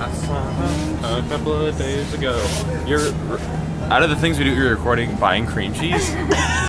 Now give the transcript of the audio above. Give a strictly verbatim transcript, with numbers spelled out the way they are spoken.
I saw a couple of days ago. You're out of the things we do. You're recording buying cream cheese.